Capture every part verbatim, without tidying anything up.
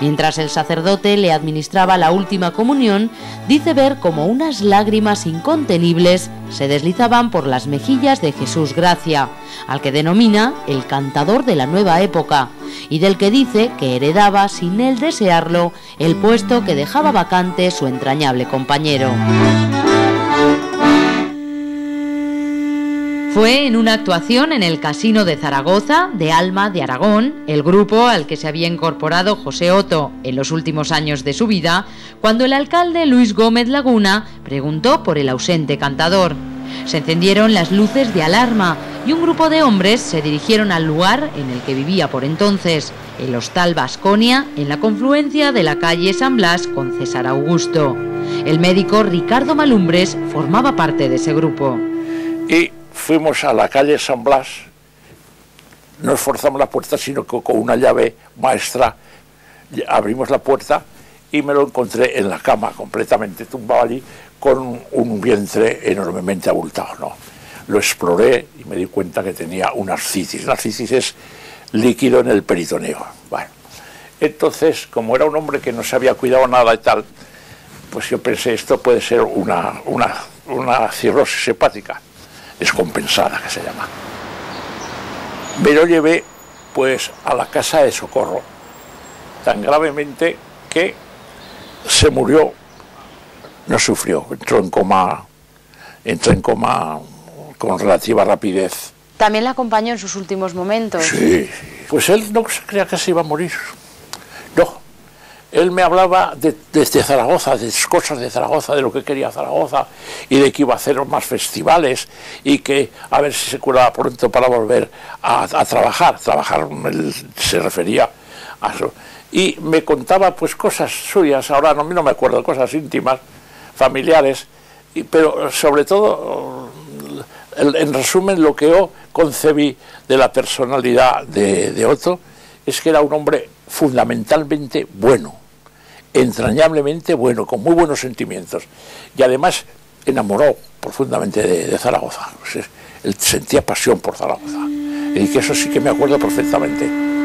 Mientras el sacerdote le administraba la última comunión, dice ver como unas lágrimas incontenibles se deslizaban por las mejillas de Jesús Gracia, al que denomina el cantador de la nueva época, y del que dice que heredaba, sin él desearlo, el puesto que dejaba vacante su entrañable compañero. Fue en una actuación en el Casino de Zaragoza, de Alma de Aragón, el grupo al que se había incorporado José Otto en los últimos años de su vida, cuando el alcalde Luis Gómez Laguna preguntó por el ausente cantador. Se encendieron las luces de alarma y un grupo de hombres se dirigieron al lugar en el que vivía por entonces, el Hostal Baskonia, en la confluencia de la calle San Blas con César Augusto. El médico Ricardo Malumbres formaba parte de ese grupo. Y fuimos a la calle San Blas, no forzamos la puerta, sino que con una llave maestra abrimos la puerta y me lo encontré en la cama, completamente tumbado allí, con un vientre enormemente abultado, ¿no? Lo exploré y me di cuenta que tenía una ascitis. La ascitis es líquido en el peritoneo. Bueno, entonces, como era un hombre que no se había cuidado nada y tal, pues yo pensé, esto puede ser una, una, una cirrosis hepática descompensada, que se llama. Me lo llevé pues a la casa de socorro, tan gravemente que se murió, no sufrió, entró en coma, entró en coma con relativa rapidez. ¿También la acompañó en sus últimos momentos? Sí, pues él no se creía que se iba a morir, no. Él me hablaba de, desde Zaragoza, de cosas de Zaragoza, de lo que quería Zaragoza y de que iba a hacer más festivales y que a ver si se curaba pronto para volver a, a trabajar. Trabajar, él se refería a eso. Y me contaba pues cosas suyas, ahora no, no me acuerdo, cosas íntimas, familiares, y, pero sobre todo, el, en resumen, lo que yo concebí de la personalidad de, de Otto es que era un hombre fundamentalmente bueno, entrañablemente bueno, con muy buenos sentimientos, y además enamoró profundamente de, de Zaragoza. Pues él sentía pasión por Zaragoza, y que eso sí que me acuerdo perfectamente.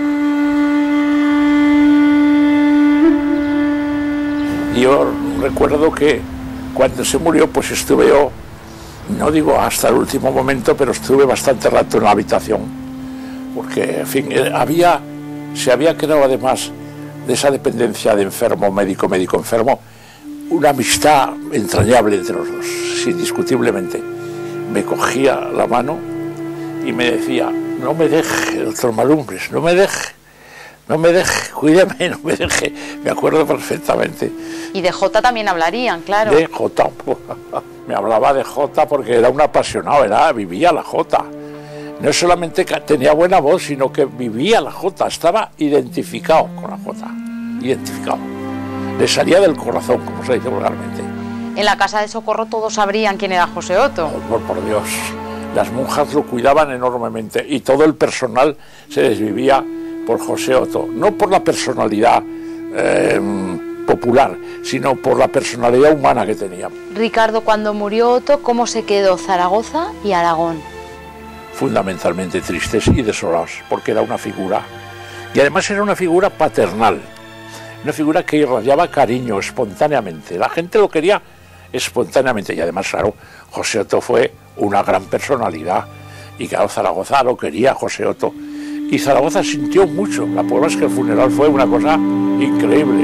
Y yo recuerdo que cuando se murió, pues estuve yo, no digo hasta el último momento, pero estuve bastante rato en la habitación, porque, en fin, había, se había creado además de esa dependencia de enfermo, médico, médico, enfermo, una amistad entrañable entre los dos, indiscutiblemente. Me cogía la mano y me decía, no me deje, doctor Malumbres, no me deje, no me deje, cuídeme, no me deje. Me acuerdo perfectamente. Y de Jota también hablarían, claro. De Jota, me hablaba de Jota porque era un apasionado, era, vivía la Jota. No solamente tenía buena voz, sino que vivía la Jota, estaba identificado con la Jota, identificado. Le salía del corazón, como se dice vulgarmente. En la casa de socorro todos sabrían quién era José Otto. Oh, por, por Dios, las monjas lo cuidaban enormemente y todo el personal se desvivía por José Otto, no por la personalidad eh, popular, sino por la personalidad humana que tenía. Ricardo, cuando murió Otto, ¿cómo se quedó Zaragoza y Aragón? Fundamentalmente tristes y desolados, porque era una figura, y además era una figura paternal, una figura que irradiaba cariño espontáneamente, la gente lo quería espontáneamente, y además, claro, José Otto fue una gran personalidad, y claro, Zaragoza lo quería José Otto, y Zaragoza sintió mucho. La prueba es que el funeral fue una cosa increíble.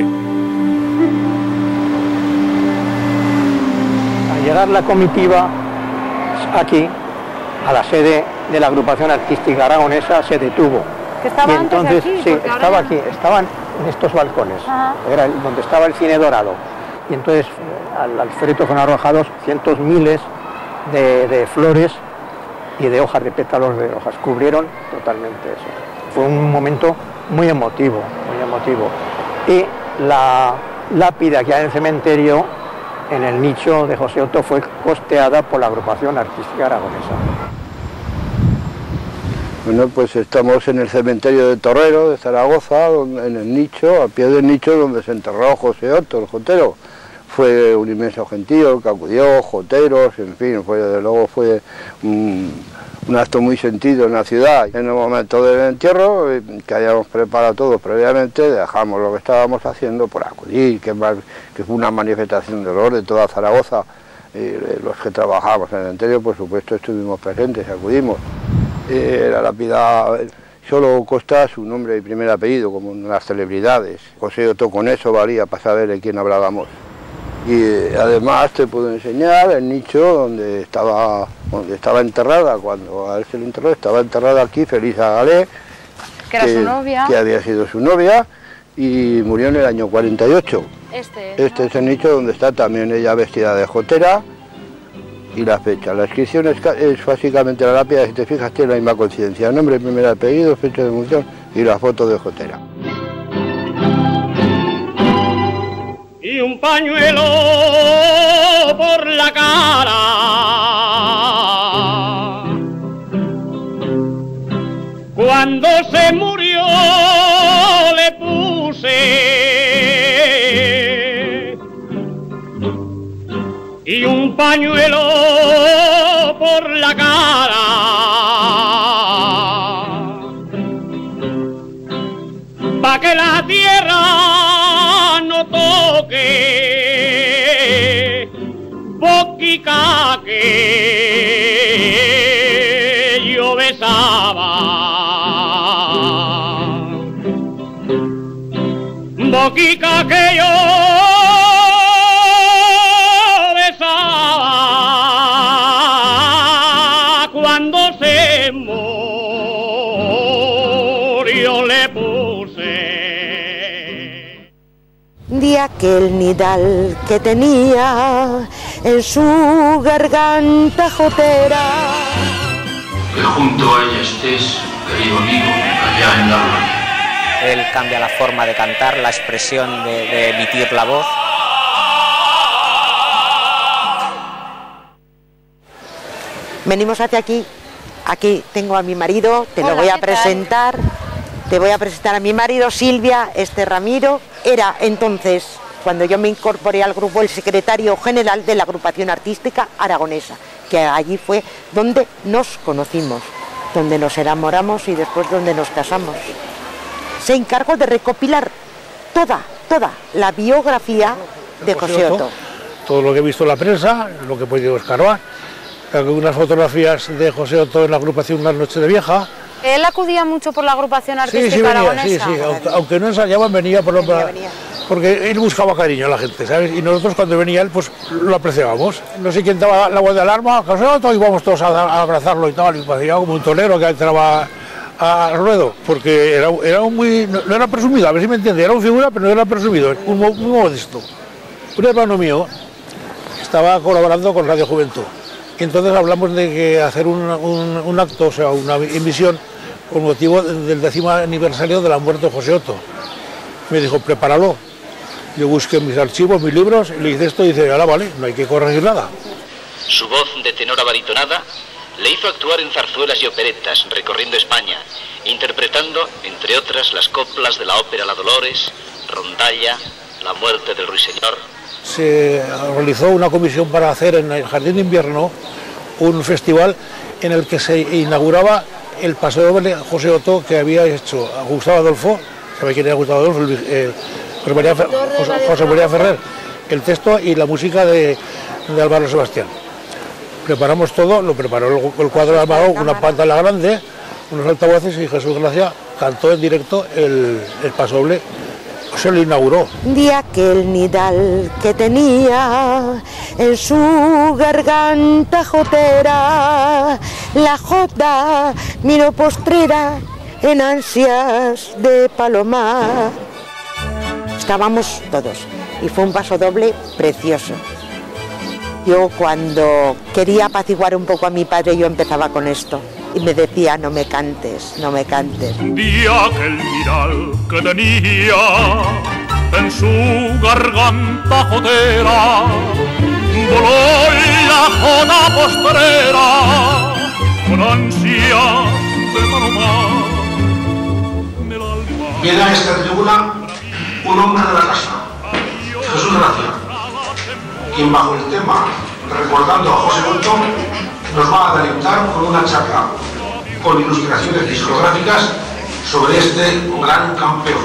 Al llegar la comitiva aquí, a la sede de la agrupación artística aragonesa, se detuvo. ¿Que estaba y entonces, antes aquí? Sí, estaba ya... aquí, estaban en estos balcones, Ajá. Era el, donde estaba el cine dorado. Y entonces al, al féretro fueron arrojados cientos miles de, de flores y de hojas, de pétalos de hojas. Cubrieron totalmente eso. Fue un momento muy emotivo, muy emotivo. Y la lápida que hay en el cementerio, en el nicho de José Otto, fue costeada por la agrupación artística aragonesa. Bueno, pues estamos en el cementerio de Torrero, de Zaragoza, donde, en el nicho, a pie del nicho donde se enterró José Otto, el jotero. Fue un inmenso gentío que acudió, joteros, en fin, fue, desde luego fue un, un acto muy sentido en la ciudad. En el momento del entierro, que hayamos preparado todo previamente, dejamos lo que estábamos haciendo por acudir, que, más, que fue una manifestación de dolor de toda Zaragoza. Y los que trabajamos en el entierro, por supuesto, estuvimos presentes, acudimos. Eh, la lápida solo consta su nombre y primer apellido, como en las celebridades. José Otto, con eso valía para saber de quién hablábamos. Y eh, además te puedo enseñar el nicho donde estaba, donde estaba enterrada, cuando a él se le enterró, estaba enterrada aquí Felisa Galé, que era su novia, que había sido su novia, y murió en el año cuarenta y ocho. Este es, Este ¿no? es el nicho donde está también ella vestida de jotera, y la fecha. La inscripción es, es básicamente la lápida, si te fijas, tiene la misma coincidencia: nombre, primer apellido, fecha de función y la foto de jotera. Y un pañuelo por la cara, cuando se murió le puse, y un pañuelo por la cara, pa' que la tierra no toque boquica que yo besaba, boquica que yo besaba, cuando se murió le puse. De aquel nidal que tenía en su garganta jotera. Que junto a ella estés, querido amigo, allá en la gloria. Él cambia la forma de cantar, la expresión de, de emitir la voz. Venimos hacia aquí. Aquí tengo a mi marido, te Hola, lo voy a ¿qué tal? presentar. Te voy a presentar a mi marido, Silvia, este Ramiro. Era entonces, cuando yo me incorporé al grupo, el secretario general de la agrupación artística aragonesa, que allí fue donde nos conocimos, donde nos enamoramos y después donde nos casamos. Se encargó de recopilar toda, toda la biografía de José Otto. Todo lo que he visto en la prensa, lo que he podido escarbar. Algunas fotografías de José Otto en la agrupación Una Noche de Vieja. Él acudía mucho por la agrupación Sí, artística sí, venía, aragonesa. sí, sí, aunque, aunque no ensayaban, venía por lo Venía, venía. porque él buscaba cariño a la gente, ¿sabes? Y nosotros cuando venía él, pues lo apreciábamos. No sé quién daba la voz de alarma, José Otto, y íbamos todos a, a abrazarlo y tal, y parecía como un torero que entraba al ruedo, porque era, era un muy, no, no era presumido, a ver si me entiende, era un figura, pero no era presumido, un, muy modesto. Un hermano mío estaba colaborando con Radio Juventud, y entonces hablamos de que hacer un, un, un acto, o sea, una emisión, con motivo del décimo aniversario de la muerte de José Otto. Me dijo, prepáralo. Yo busqué mis archivos, mis libros, y le hice esto y dice, ahora vale, no hay que corregir nada. Su voz de tenor abaritonada le hizo actuar en zarzuelas y operetas recorriendo España, interpretando, entre otras, las coplas de la ópera La Dolores, Rondalla, La muerte del ruiseñor. Se realizó una comisión para hacer en el Jardín de Invierno un festival en el que se inauguraba el pasodoble José Otto que había hecho a Gustavo Adolfo, ¿sabe quién era Gustavo Adolfo? El, eh, José, María, José, José María Ferrer, el texto y la música de, de Álvaro Sebastián. Preparamos todo, lo preparó el, el cuadro de Álvaro, una pantalla grande, unos altavoces, y Jesús Gracia cantó en directo el, el pasodoble. Se lo inauguró. De aquel nidal que tenía en su garganta jotera, la jota miró postrera en ansias de palomar. Estábamos todos y fue un pasodoble precioso. Yo cuando quería apaciguar un poco a mi padre, yo empezaba con esto y me decía, no me cantes, no me cantes. De aquel miral que tenía en su garganta jotera, voló la jota postrera con ansias de palomar. Viene a esta tribuna un hombre de la casa, Jesús Gracia, quien bajo el tema Recordando a José Otto nos va a deleitar con una charla con ilustraciones discográficas sobre este gran campeón.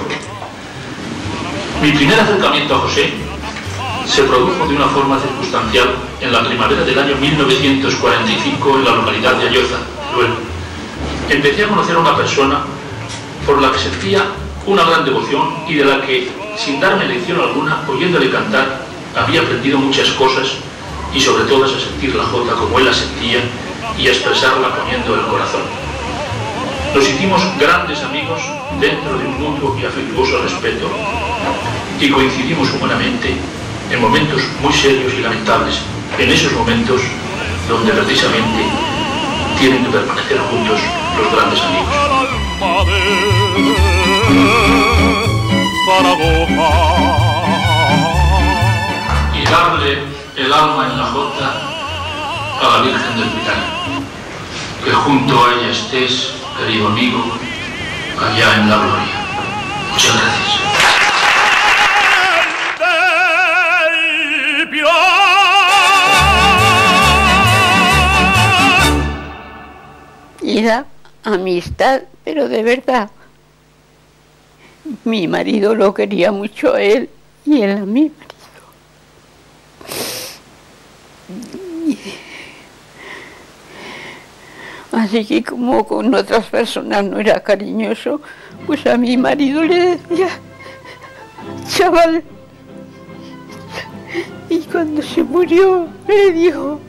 Mi primer acercamiento a José se produjo de una forma circunstancial en la primavera del año mil novecientos cuarenta y cinco en la localidad de Alloza, Teruel. Empecé a conocer a una persona por la que sentía una gran devoción y de la que, sin darme lección alguna, oyéndole cantar, había aprendido muchas cosas y sobre todas a sentir la jota como él la sentía y a expresarla poniendo el corazón. Nos hicimos grandes amigos dentro de un mutuo y afectuoso respeto y coincidimos humanamente en momentos muy serios y lamentables, en esos momentos donde precisamente tienen que permanecer juntos los grandes amigos. Y darle el alma en la jota a la Virgen del Pilar. Que junto a ella estés, querido amigo, allá en la gloria. Muchas gracias. Y da amistad, pero de verdad. Mi marido lo quería mucho a él y él a mi marido. Así que como con otras personas no era cariñoso, pues a mi marido le decía, chaval. Y cuando se murió le dijo,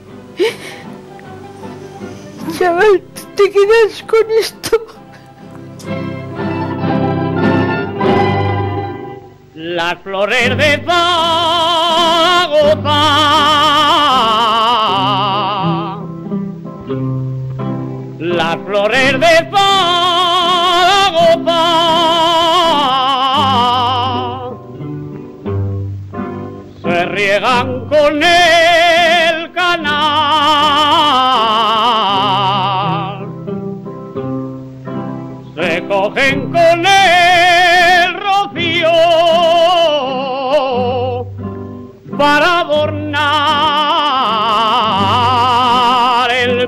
chaval, ¿te quedas con esto? Las flores de Zaragoza Las flores de Zaragoza se riegan con el canal, se cogen con el rocío para adornar el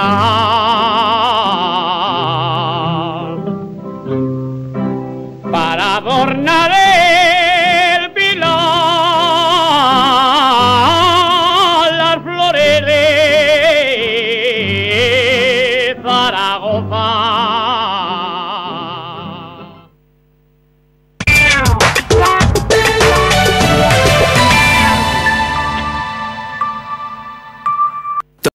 pilar, para adornar el pilar, las flores de Zaragoza.